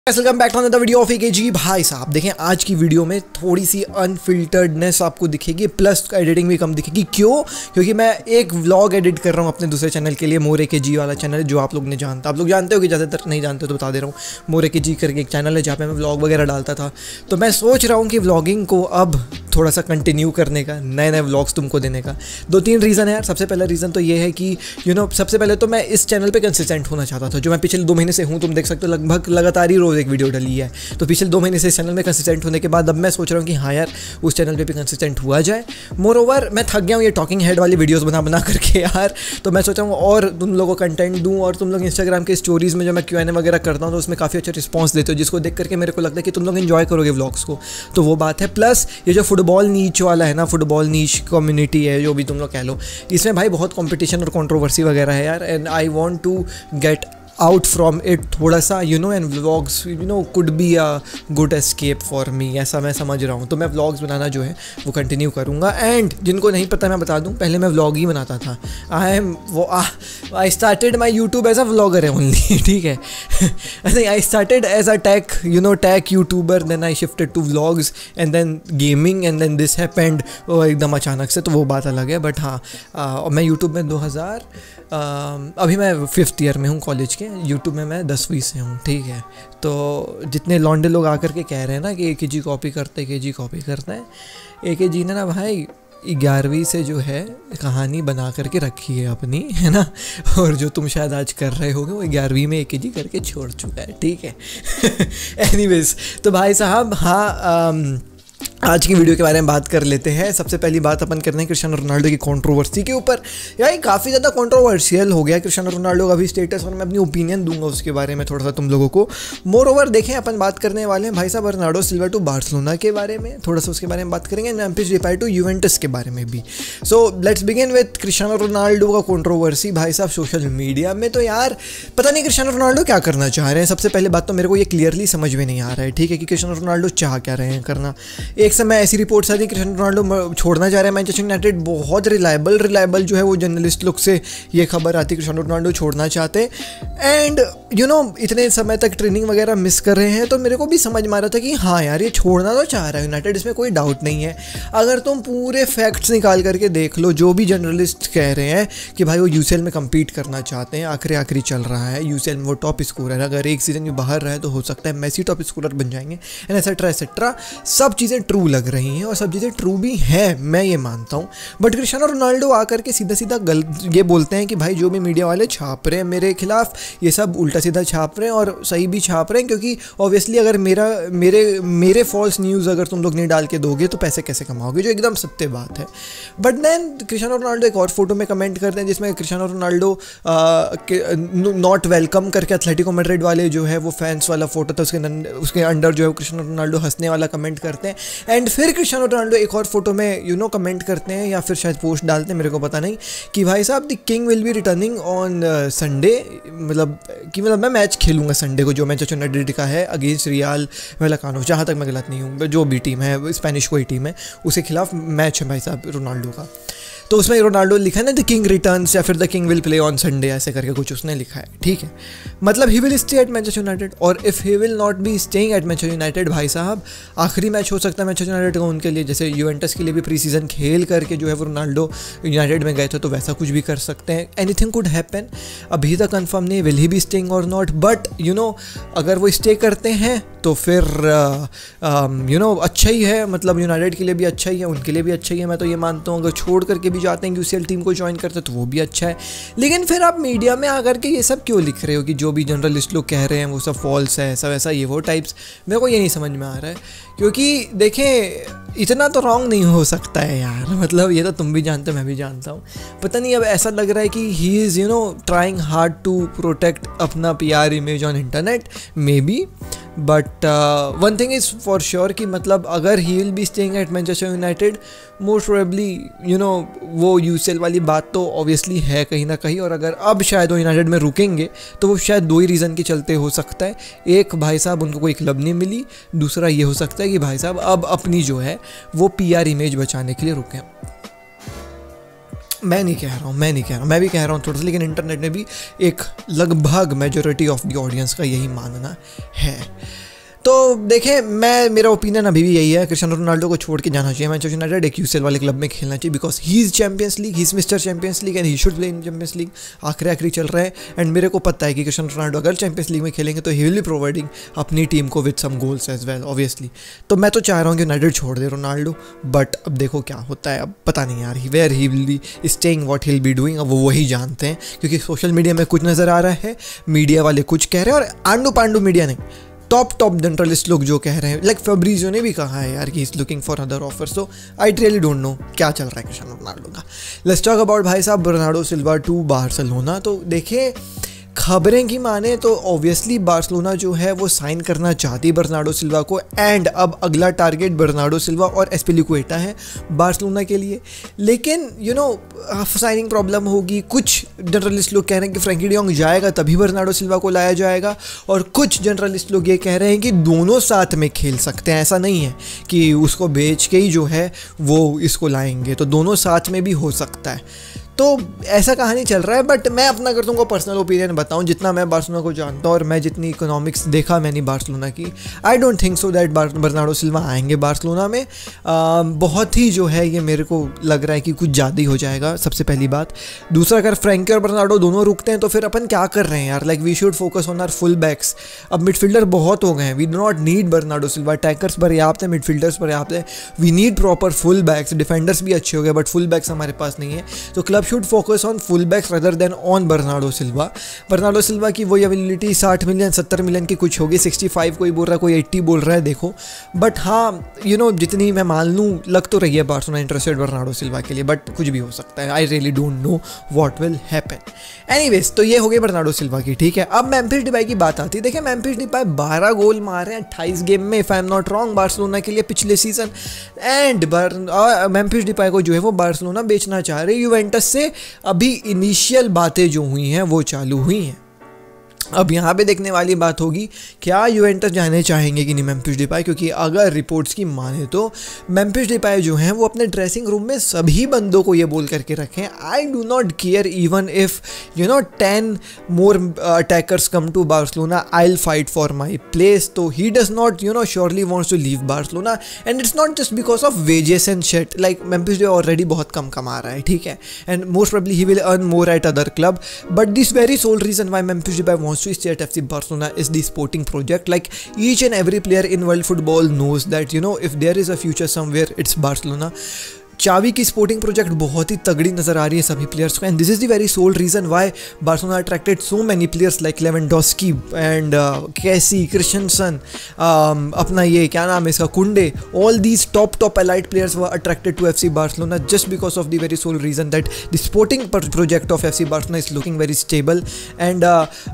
Welcome back to the video of AKG. भाई साहब देखें, आज की वीडियो में थोड़ी सी अनफिल्टर्डनेस आपको दिखेगी, प्लस एडिटिंग भी कम दिखेगी। क्यों? क्योंकि मैं एक व्लॉग एडिट कर रहा हूँ अपने दूसरे चैनल के लिए, मोर एकेजी वाला चैनल, जो आप लोग ने जानता, आप लोग जानते हो कि ज़्यादातर नहीं जानते तो बता दे रहा हूँ। मोर एकेजी करके एक चैनल है जहाँ पे मैं व्लॉग वगैरह डालता था। तो मैं सोच रहा हूँ कि व्लॉगिंग को अब थोड़ा सा कंटिन्यू करने का, नए नए व्लॉग्स तुमको देने का। 2-3 रीज़न है यार। सबसे पहला रीज़न तो ये है कि सबसे पहले तो मैं इस चैनल पे कंसिस्टेंट होना चाहता था, जो मैं पिछले 2 महीने से हूँ। तुम देख सकते हो लगभग लगातार ही रोज़ एक वीडियो डली है। तो पिछले 2 महीने से इस चैनल में कंसिस्टेंट होने के बाद अब मैं सोच रहा हूँ कि हाँ यार, उस चैनल पे भी कंसिस्टेंट हुआ जाए। मोर ओवर मैं थक गया हूँ ये टॉकिंग हेड वाली वीडियोस बना करके यार। तो मैं सोच रहा हूँ और तुम लोगों को कंटेंट दूँ, और तुम लोग इंस्टाग्राम के स्टोरीज़ में जो मैं Q&A वगैरह करता हूँ तो उसमें काफ़ी अच्छा रिस्पॉन्स देते हो, जिसको देख करके मेरे को लगता है कि तुम लोग एंजॉय करोगे व्लॉग्स को। तो वो बात है। प्लस ये जो फुटबॉल नीच वाला है ना, फुटबॉल नीच कम्युनिटी है, जो भी तुम लोग कह लो, इसमें भाई बहुत कंपटीशन और कंट्रोवर्सी वगैरह है यार। And I want to get out from it थोड़ा सा, and vlogs could be a good escape for me, ऐसा मैं समझ रहा हूँ। तो मैं व्लॉग्स बनाना जो है वो कंटिन्यू करूँगा। एंड जिनको नहीं पता मैं बता दूँ, पहले मैं व्लॉग ही बनाता था। I started my YouTube as a vlogger है ओनली, ठीक है। नहीं, I started as a tech YouTuber, then I shifted to vlogs and then gaming and then this happened एकदम अचानक से। तो वो बात अलग है। बट हाँ, मैं यूट्यूब में 2000 अभी मैं 5th ईयर में हूँ कॉलेज के। यूट्यूब में मैं 10वीं से हूँ, ठीक है। तो जितने लौंडे लोग आकर के कह रहे हैं ना कि एकेजी कॉपी करते हैं, एकेजी कॉपी करते हैं, एकेजी ने ना भाई 11वीं से जो है कहानी बना करके रखी है अपनी, है ना। और जो तुम शायद आज कर रहे होगे वो 11वीं में एकेजी करके छोड़ चुका है, ठीक है। एनीवेज, तो भाई साहब हाँ, आज की वीडियो के बारे में बात कर लेते हैं। सबसे पहली बात अपन करते हैं क्रिस्टियानो रोनाल्डो की कंट्रोवर्सी के ऊपर। यार काफ़ी ज़्यादा कंट्रोवर्शियल हो गया क्रिस्टियानो रोनाल्डो का भी स्टेटस, और मैं अपनी ओपिनियन दूंगा उसके बारे में थोड़ा सा तुम लोगों को। मोर ओवर देखें, अपन बात करने वाले हैं भाई साहब बर्नार्डो सिल्वा टू बार्सिलोना के बारे में, थोड़ा सा उसके बारे में बात करेंगे। मेम्फिस डेपाय टू यूवेंटस के बारे में भी। So let's begin with Cristiano Ronaldo का कंट्रोवर्सी भाई साहब सोशल मीडिया में। तो यार पता नहीं क्रिस्टियानो रोनाल्डो क्या करना चाह रहे हैं। सबसे पहले बात तो मेरे को ये क्लियरली समझ में नहीं आ रहा है, ठीक है, कि क्रिस्टियानो रोनाल्डो चाह क्या रहे हैं करना। एक समय ऐसी रिपोर्ट्स आती क्रिस्टियानो रोनाल्डो छोड़ना चाह रहे हैं मैनचेस्टर यूनाइटेड। बहुत रिलायबल जो है वो जर्नलिस्ट लोग से ये खबर आती है क्रिस्टियानो रोनाल्डो छोड़ना चाहते हैं। एंड इतने समय तक ट्रेनिंग वगैरह मिस कर रहे हैं। तो मेरे को भी समझ में आ रहा था कि हाँ यार, ये छोड़ना तो चाह रहा है यूनाइटेड, इसमें कोई डाउट नहीं है। अगर तुम पूरे फैक्ट्स निकाल करके देख लो, जो भी जर्नलिस्ट कह रहे हैं कि भाई वो यूसीएल में कम्पीट करना चाहते हैं, आखिरी चल रहा है यूसीएल में, वो टॉप स्कोरर है, अगर एक सीजन में बाहर रहे तो हो सकता है मेसी टॉप स्कोरर बन जाएंगे, एंड एक्सेट्रा। सब चीज़ें ट्रू लग रही हैं और सब चीज़ें ट्रू भी है, मैं ये मानता हूँ। बट क्रिस्टियानो रोनाल्डो आकर के सीधा ये बोलते हैं कि भाई जो भी मीडिया वाले छाप रहे हैं मेरे खिलाफ, ये सब उल्टा सीधा छाप रहे हैं और सही भी छाप रहे हैं, क्योंकि ऑब्वियसली अगर मेरे फॉल्स न्यूज़ अगर तुम लोग नहीं डाल के दोगे तो पैसे कैसे कमाओगे, जो एकदम सत्य बात है। बट देन क्रिस्टियानो रोनाल्डो एक और फोटो में कमेंट करते हैं जिसमें क्रिस्टियानो रोनाल्डो नॉट वेलकम करके एथलेटिको मैड्रिड वाले जो है वो फैंस वाला फोटो था, उसके अंडर जो है क्रिस्टियानो रोनाल्डो हंसने वाला कमेंट करते हैं। एंड फिर क्रिस्टियानो रोनाल्डो एक और फोटो में कमेंट करते हैं या फिर शायद पोस्ट डालते हैं, मेरे को पता नहीं, कि भाई साहब the king will be returning on Sunday, मतलब मैं मैच खेलूंगा संडे को, जो मैनचेस्टर यूनाइटेड का है अगेंस्ट रियल वैलाकानो, जहाँ तक मैं गलत नहीं हूँ, जो भी टीम है, स्पेनिश कोई टीम है, उसके खिलाफ मैच है भाई साहब रोनाल्डो का। तो उसमें रोनाल्डो लिखा है ना द किंग रिटर्न्स, या फिर the king will play on Sunday, ऐसे करके कुछ उसने लिखा है, ठीक है। मतलब he will stay at Manchester United, और if he will not be staying at Manchester United, भाई साहब आखिरी मैच हो सकता है मैनचेस्टर यूनाइटेड का उनके लिए, जैसे यूवेंटस के लिए भी प्री सीजन खेल करके जो है वो रोनाल्डो यूनाइटेड में गए थे, तो वैसा कुछ भी कर सकते हैं। एनीथिंग कुड हैपन, अभी तक कंफर्म नहीं विल ही बी स्टेइंग और नॉट। बट अगर वो स्टे करते हैं तो फिर अच्छा ही है, मतलब यूनाइटेड के लिए भी अच्छा ही है, उनके लिए भी अच्छा ही है, मैं तो ये मानता हूँ। अगर छोड़ करके भी जाते हैं यूसीएल टीम को ज्वाइन करते तो वो भी अच्छा है। लेकिन फिर आप मीडिया में आकर के ये सब क्यों लिख रहे हो कि जो भी जर्नलिस्ट लोग कह रहे हैं वो सब फॉल्स है, ऐसा वैसा ये वो टाइप्स, मेरे को ये नहीं समझ में आ रहा है। क्योंकि देखें, इतना तो रॉन्ग नहीं हो सकता है यार, मतलब ये तो तुम भी जानते हो, मैं भी जानता हूँ। पता नहीं, अब ऐसा लग रहा है कि he is trying hard to protect अपना PR image on internet, maybe. But one thing is for sure कि मतलब अगर he will be staying at Manchester United, most probably वो यूसीएल वाली बात तो ऑब्वियसली है कहीं ना कहीं। और अगर अब शायद वो यूनाइटेड में रुकेंगे तो वो शायद 2 ही रीज़न के चलते हो सकता है। एक, भाई साहब उनको कोई क्लब नहीं मिली, दूसरा ये हो सकता है कि भाई साहब अब अपनी जो है वो PR इमेज बचाने के लिए रुकें। मैं नहीं कह रहा हूँ, मैं भी कह रहा हूँ थोड़ा सा, लेकिन इंटरनेट में भी एक लगभग मेजॉरिटी ऑफ द ऑडियंस का यही मानना है। तो देखें, मेरा ओपिनियन अभी भी यही है, क्रिस्टियानो रोनाल्डो को छोड़ के जाना चाहिए मैनचेस्टर यूनाइटेड, एक यूसीएल वाले क्लब में खेलना चाहिए, because he is Champions League, he is mister Champions League and he should play in Champions League. आखिरी चल रहा है एंड मेरे को पता है कि क्रिस्टियानो रोनाल्डो अगर चैंपियंस लीग में खेलेंगे तो ही विल बी प्रोवाइडिंग अपनी टीम को with some goals as well obviously. तो मैं तो चाह रहा हूँ कि यूनाइटेड छोड़ दे रोनाल्डो, बट अब देखो क्या होता है, अब पता नहीं यार where he will be staying, what he will be doing, अब वो वही जानते हैं, क्योंकि सोशल मीडिया में कुछ नज़र आ रहा है, मीडिया वाले कुछ कह रहे हैं, और आंडू पांडू मीडिया नहीं, टॉप जर्नलिस्ट लोग जो कह रहे हैं, लाइक फेब्रिजियो ने भी कहा है यार कि is looking for other offer. So I really don't know क्या चल रहा है क्रिस्टियानो रोनाल्डो का। लेट्स टॉक अबाउट भाई साहब बर्नार्डो सिल्वा टू बार्सिलोना। तो देखिए, खबरें की माने तो ऑब्वियसली बार्सिलोना जो है वो साइन करना चाहती बर्नार्डो सिल्वा को, एंड अब अगला टारगेट बर्नार्डो सिल्वा और एस्पिलिक्वेटा है बार्सिलोना के लिए। लेकिन यू नो साइनिंग प्रॉब्लम होगी, कुछ जर्नलिस्ट लोग कह रहे हैं कि फ्रैंकी डी यॉन्ग जाएगा तभी बर्नार्डो सिल्वा को लाया जाएगा, और कुछ जर्नलिस्ट लोग ये कह रहे हैं कि दोनों साथ में खेल सकते हैं, ऐसा नहीं है कि उसको बेच के ही जो है वो इसको लाएंगे, तो दोनों साथ में भी हो सकता है। तो ऐसा कहानी चल रहा है, बट मैं अपना कर दूँगा पर्सनल ओपिनियन बताऊँ, जितना मैं बार्सिलोना को जानता हूँ और मैं जितनी इकोनॉमिक्स देखा मैंने बार्सिलोना की, I don't think so that Bernardo Silva आएंगे बार्सिलोना में। बहुत ही जो है ये मेरे को लग रहा है कि कुछ ज़्यादा ही हो जाएगा, सबसे पहली बात। दूसरा, अगर फ्रैंकी और बर्नार्डो दोनों रुकते हैं तो फिर अपन क्या कर रहे हैं यार, like we should focus on our full backs. अब मिडफील्डर बहुत हो गए हैं, we do not need Bernardo Silva, attackers पर्याप्त है, मिडफील्डर्स पर्याप्त है, we need proper full backs. Defenders भी अच्छे हो गए बट फुल बैक्स हमारे पास नहीं है, तो club should focus on full backs rather than on Bernardo Silva. Bernardo Silva की वही अवेलेबिलिटी 60 मिलियन 70 मिलियन की कुछ होगी, 65 कोई बोल रहा है, कोई 80 बोल रहा है, देखो। बट हाँ यू नो जितनी मैं मान लूँ, लग तो रही है बार्सिलोना इंटरेस्टेड बर्नार्डो सिल्वा के लिए, बट कुछ भी हो सकता है, I really don't know what will happen. Anyways, तो ये हो गई बर्नार्डो सिल्वा की, ठीक है। अब मेम्फिस डिपाई की बात आती है। देखिए, मेम्फिस डिपाई 12 गोल मारे हैं 28 गेम में, if I am not wrong, Barcelona के लिए पिछले सीजन, एंड मेम्फिस डिपाई को जो है वो बार्सिलोना बेचना चाह रहे हैं यूवेंटस से। अभी इनिशियल बातें जो हुई हैं वो चालू हुई हैं। अब यहाँ पे देखने वाली बात होगी, क्या यूवेंटस जाने चाहेंगे कि नहीं मेम्फिस डिपाई, क्योंकि अगर रिपोर्ट्स की माने तो मेम्फिस डिपाई जो हैं वो अपने ड्रेसिंग रूम में सभी बंदों को ये बोल करके रखें, I do not care even if you know 10 more attackers come to Barcelona, I will fight for my place. तो he does not you know surely wants to leave Barcelona, and it's not just because of wages and shit, like Memphis Depay already बहुत कम कमा रहा है, ठीक है, and most probably he will earn more at other club, but this very sole reason why Memphis Depay wants to stay at FC Barcelona is the sporting project. Like each and every player in world football knows that you know if there is a future somewhere, it's Barcelona. चावी की sporting project बहुत ही तगड़ी नज़र आ रही है सभी players को, and this is the very sole reason why Barcelona attracted so many players like Lewandowski and Kessie, Christensen, अपना ये क्या नाम है इसका, Kounde, all these top elite players were attracted to FC Barcelona just because of the very sole reason that the sporting project of FC Barcelona is looking very stable and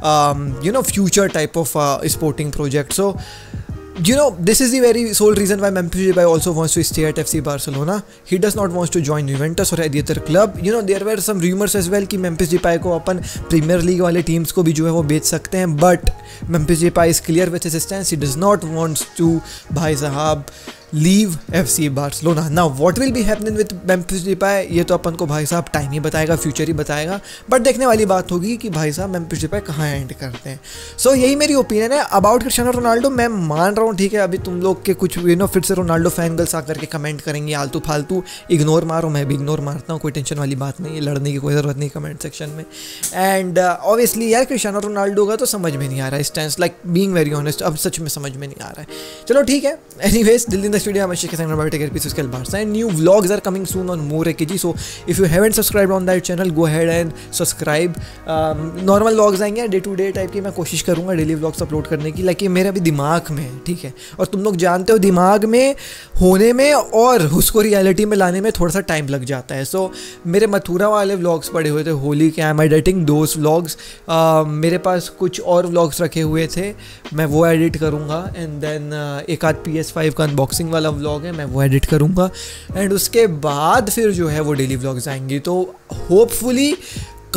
you know future type of sporting project. So you know this is the very sole reason why Memphis Depay also wants to stay at FC Barcelona. He does not want to join Juventus or any other club. You know there were some rumors as well कि Memphis Depay को अपन Premier League वाले teams को भी जो है वो बेच सकते हैं, but Memphis Depay is clear with his stance. He does not want to भाई साहब leave FC Barcelona. Now what will be happening with Memphis Depay, ये तो अपन को भाई साहब टाइम ही बताएगा, फ्यूचर ही बताएगा, बट देखने वाली बात होगी कि भाई साहब Memphis Depay कहाँ एंड करते हैं। सो यही मेरी ओपिनियन है अबाउट क्रिस्टियानो रोनाल्डो। मैं मान रहा हूँ, ठीक है, अभी तुम लोग के कुछ यू नो फिर से रोनाल्डो फैन गर्ल्स आकर के कमेंट करेंगे आलतू फालतू, इग्नोर मारो, मैं भी इग्नोर मारता हूँ, कोई टेंशन वाली बात नहीं है, लड़ने की कोई ज़रूरत नहीं कमेंट सेक्शन में। एंड ऑब्वियसली यार क्रिस्टियानो रोनाल्डो का तो समझ में नहीं आ रहा है stance, like being very honest, अब सच में समझ में नहीं आ रहा है। चलो ठीक है, anyways till in this video I'm Ashik Hassan about take pieces of Barca, and new vlogs are coming soon on More AKG. So if you haven't subscribed on that channel, go ahead and subscribe. Normal vlogs आएंगे day to day type की, मैं कोशिश करूँगा daily vlogs upload करने की, like ये मेरे अभी दिमाग में है, ठीक है, और तुम लोग जानते हो दिमाग में होने में और उसको रियलिटी में लाने में थोड़ा सा टाइम लग जाता है। सो मेरे मथुरा वाले व्लॉग्स पड़े हुए थे, होली के, I am editing those vlogs, मेरे पास कुछ और व्लॉग्स रखे हुए थे, मैं वो एडिट करूँगा, एंड देन एक आध PS5 का अनबॉक्सिंग वाला व्लॉग है, मैं वो एडिट करूँगा, एंड उसके बाद फिर जो है वो डेली व्लॉग्स आएंगी। तो होपफुली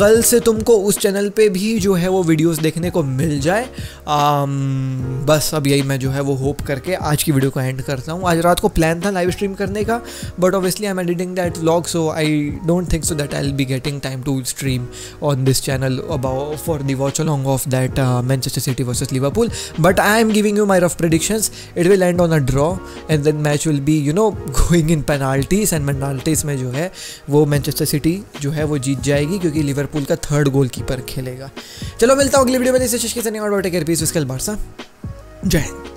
कल से तुमको उस चैनल पे भी जो है वो वीडियोस देखने को मिल जाए। बस अब यही मैं जो है वो होप करके आज की वीडियो को एंड करता हूँ। आज रात को प्लान था लाइव स्ट्रीम करने का, but obviously I am editing that vlog, so I don't think so that I will be getting time to stream on this channel about for the watch along of that Manchester City versus Liverpool. But I am giving you my rough predictions, it will end on a draw and then match will be going in penalties, and penalties में जो है वो Manchester city जो है वो जीत जाएगी क्योंकि Liverpool का थर्ड गोलकीपर खेलेगा। चलो मिलता हूँ अगली वीडियो में। जय हिंद।